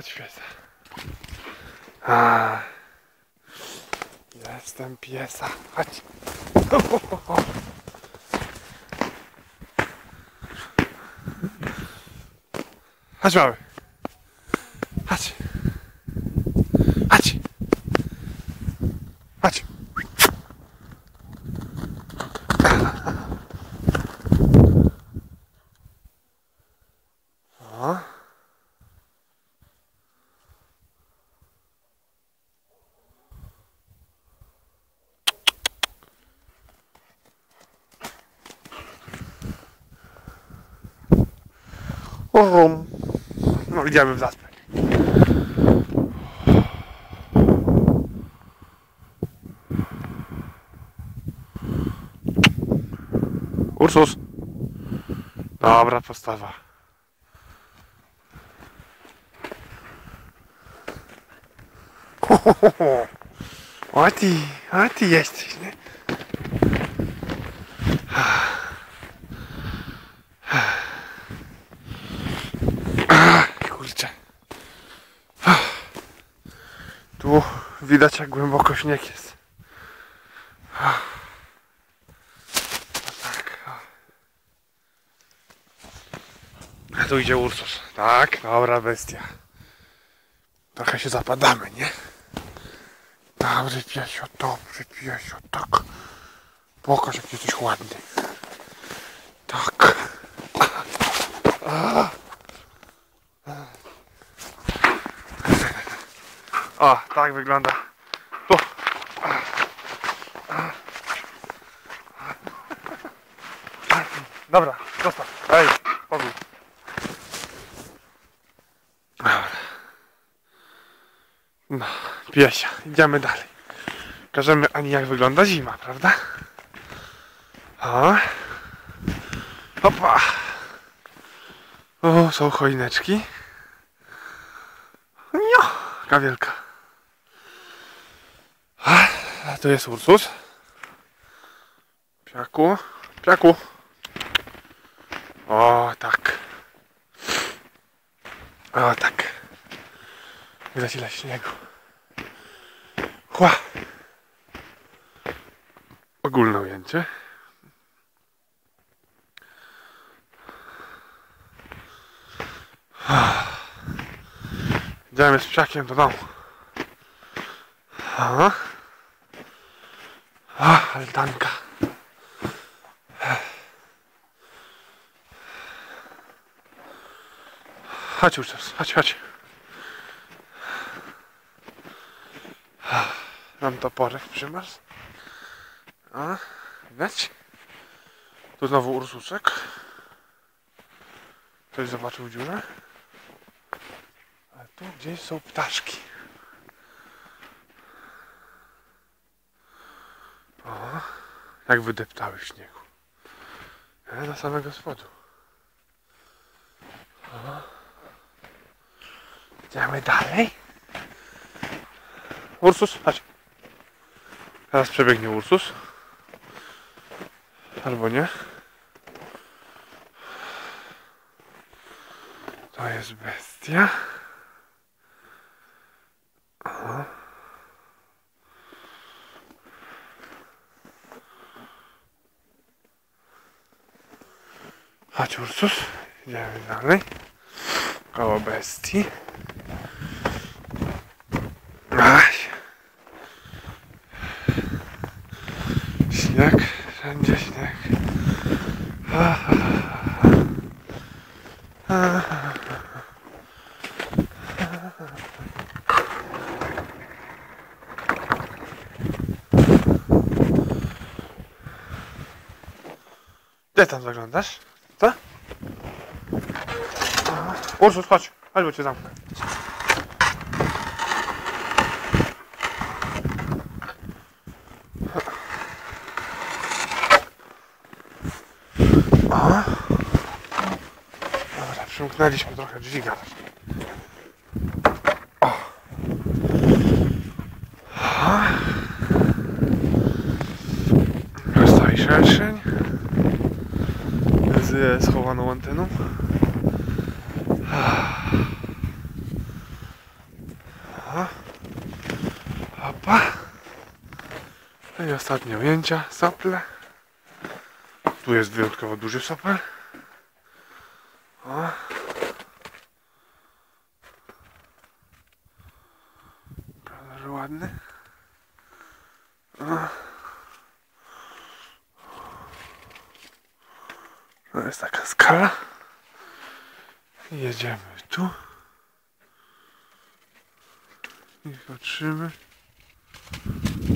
Chodź, piesa. A, jestem piesa. Chodź. Chodź, mały. Chodź. Chodź. Chodź. O. No, idziemy w zaspę. Ursus. Dobra postawa. O ty jesteś, nie? Kurczę. Tu widać, jak głęboko śnieg jest. Tak. A tu idzie Ursus. Tak, dobra bestia. Trochę się zapadamy, nie? Dobry piesio, tak. Pokaż, jak jesteś ładny. Tak. O, tak wygląda. Tu. Dobra, zostaw. Ej, spokój. Dobra. No, piesia, idziemy dalej. Pokażemy Ani, jak wygląda zima, prawda? O. Hopa. O, są choineczki. No, jaka wielka. A to jest Ursus. Piaku, piaku. O, tak. O, tak. Widać ile śniegu. Chła. Ogólne ujęcie. Idziemy z psiakiem do domu. O, altanka. Chodź już, chodź. Mam toporek przymarzł. A, widać? Tu znowu Ursusek. Ktoś zobaczył dziurę. A tu gdzieś są ptaszki. O, jak wydeptały w śniegu. Na samego spodu. O. Idziemy dalej. Ursus, chodź. Teraz przebiegnie Ursus. Albo nie. To jest bestia. O. Chodź Ursus. Idziemy dalej. Koło bestii. Śnieg, wszędzie śnieg. Gdzie tam zaglądasz? Co? Ursus, chodź, bo cię zamknę. Dobra, przymknęliśmy trochę drzwi garaż. Stoi szerszeń z schowaną anteną. No i ostatnie ujęcia, sople. Tu jest wyjątkowo duży sopel. O. Prawda, że ładny. O. To jest taka skala. I jedziemy tu. I patrzymy.